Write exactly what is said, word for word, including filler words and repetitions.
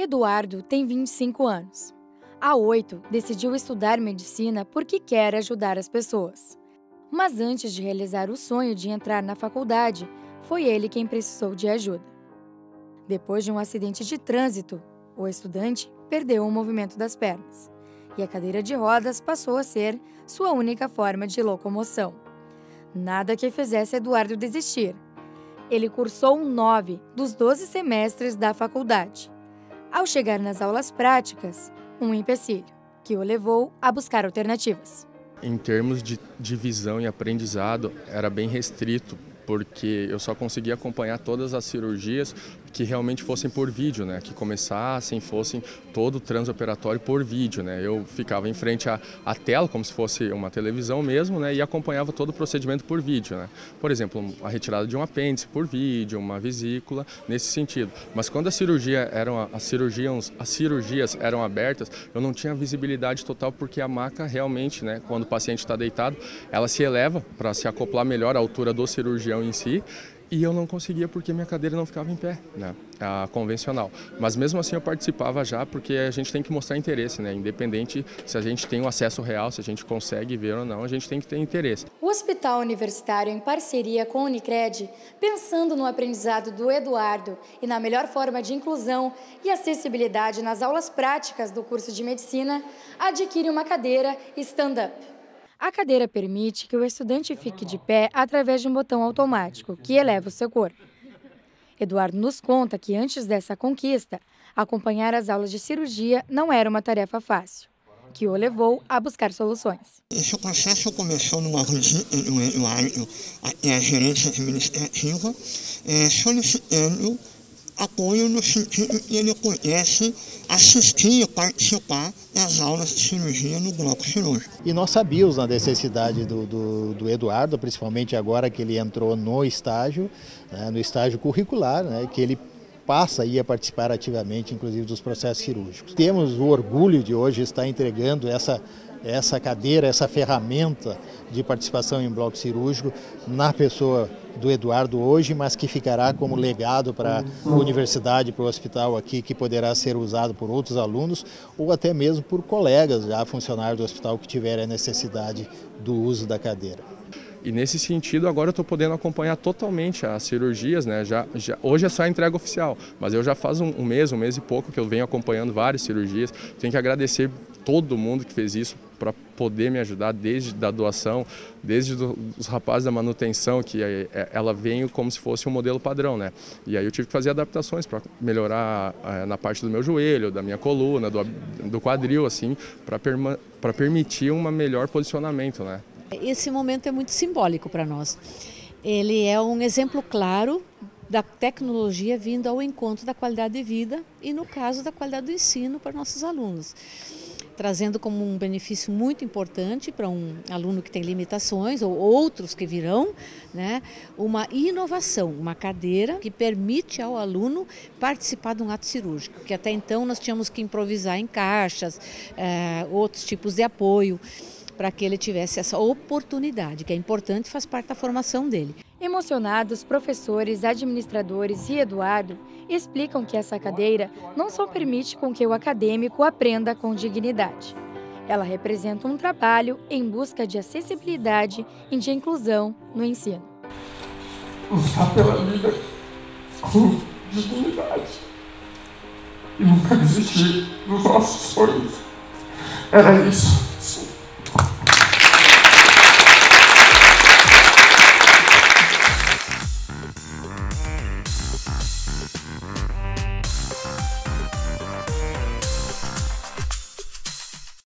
Eduardo tem vinte e cinco anos. Há oito, decidiu estudar medicina porque quer ajudar as pessoas. Mas antes de realizar o sonho de entrar na faculdade, foi ele quem precisou de ajuda. Depois de um acidente de trânsito, o estudante perdeu o movimento das pernas e a cadeira de rodas passou a ser sua única forma de locomoção. Nada que fizesse Eduardo desistir. Ele cursou nove dos doze semestres da faculdade. Ao chegar nas aulas práticas, um empecilho, que o levou a buscar alternativas. Em termos de, de visão e aprendizado, era bem restrito, porque eu só conseguia acompanhar todas as cirurgias que realmente fossem por vídeo, né? Que começassem, fossem todo o transoperatório por vídeo, né? Eu ficava em frente à, à tela, como se fosse uma televisão mesmo, né? E acompanhava todo o procedimento por vídeo, né? Por exemplo, a retirada de um apêndice por vídeo, uma vesícula, nesse sentido. Mas quando a cirurgia eram, as, cirurgias, as cirurgias eram abertas, eu não tinha visibilidade total, porque a maca realmente, né? Quando o paciente está deitado, ela se eleva para se acoplar melhor à altura do cirurgião em si, e eu não conseguia porque minha cadeira não ficava em pé, né, a convencional. Mas mesmo assim eu participava já, porque a gente tem que mostrar interesse, né, independente se a gente tem o acesso real, se a gente consegue ver ou não, a gente tem que ter interesse. O Hospital Universitário, em parceria com a Unicred, pensando no aprendizado do Eduardo e na melhor forma de inclusão e acessibilidade nas aulas práticas do curso de medicina, adquire uma cadeira stand-up. A cadeira permite que o estudante fique de pé através de um botão automático, que eleva o seu corpo. Eduardo nos conta que antes dessa conquista, acompanhar as aulas de cirurgia não era uma tarefa fácil, que o levou a buscar soluções. Esse processo começou numa visita do Eduardo até a gerência administrativa, é, solicitando apoio no sentido que ele pudesse assistir e participar das aulas de cirurgia no bloco cirúrgico. E nós sabíamos da necessidade do, do, do Eduardo, principalmente agora que ele entrou no estágio, né, no estágio curricular, né, que ele passa aí a participar ativamente, inclusive, dos processos cirúrgicos. Temos o orgulho de hoje estar entregando essa essa cadeira, essa ferramenta de participação em bloco cirúrgico na pessoa do Eduardo hoje, mas que ficará como legado para a universidade, para o hospital aqui, que poderá ser usado por outros alunos ou até mesmo por colegas já funcionários do hospital que tiverem a necessidade do uso da cadeira. E nesse sentido, agora eu estou podendo acompanhar totalmente as cirurgias, né? Já, já, hoje é só a entrega oficial, mas eu já faz um, um mês, um mês e pouco que eu venho acompanhando várias cirurgias. Tenho que agradecer todo mundo que fez isso para poder me ajudar, desde da doação, desde do, os rapazes da manutenção, que é, é, ela veio como se fosse um modelo padrão, né? E aí eu tive que fazer adaptações para melhorar é, na parte do meu joelho, da minha coluna, do, do quadril, assim, para para permitir um melhor posicionamento, né? Esse momento é muito simbólico para nós. Ele é um exemplo claro da tecnologia vindo ao encontro da qualidade de vida e, no caso, da qualidade do ensino para nossos alunos, trazendo como um benefício muito importante para um aluno que tem limitações ou outros que virão, né, uma inovação, uma cadeira que permite ao aluno participar de um ato cirúrgico, que até então nós tínhamos que improvisar em caixas, é, outros tipos de apoio, para que ele tivesse essa oportunidade, que é importante, faz parte da formação dele. Emocionados, professores, administradores e Eduardo explicam que essa cadeira não só permite com que o acadêmico aprenda com dignidade. Ela representa um trabalho em busca de acessibilidade e de inclusão no ensino. Lutar pela vida com dignidade e nunca desistir dos nossos sonhos. Era isso.